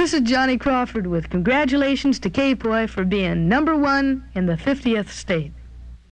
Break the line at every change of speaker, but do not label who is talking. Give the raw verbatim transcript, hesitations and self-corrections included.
This is Johnny Crawford with congratulations to K-Poi for being number one in the fiftieth state.